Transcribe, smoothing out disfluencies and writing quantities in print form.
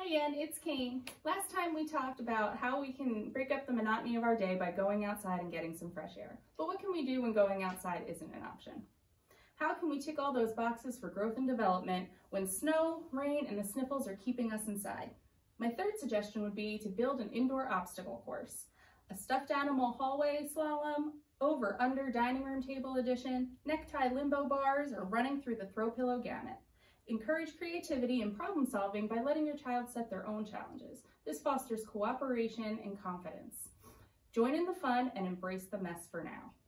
Hi again, it's Kane. Last time we talked about how we can break up the monotony of our day by going outside and getting some fresh air. But what can we do when going outside isn't an option? How can we tick all those boxes for growth and development when snow, rain, and the sniffles are keeping us inside? My third suggestion would be to build an indoor obstacle course. A stuffed animal hallway slalom, over-under dining room table edition, necktie limbo bars, or running through the throw pillow gamut. Encourage creativity and problem solving by letting your child set their own challenges. This fosters cooperation and confidence. Join in the fun and embrace the mess for now.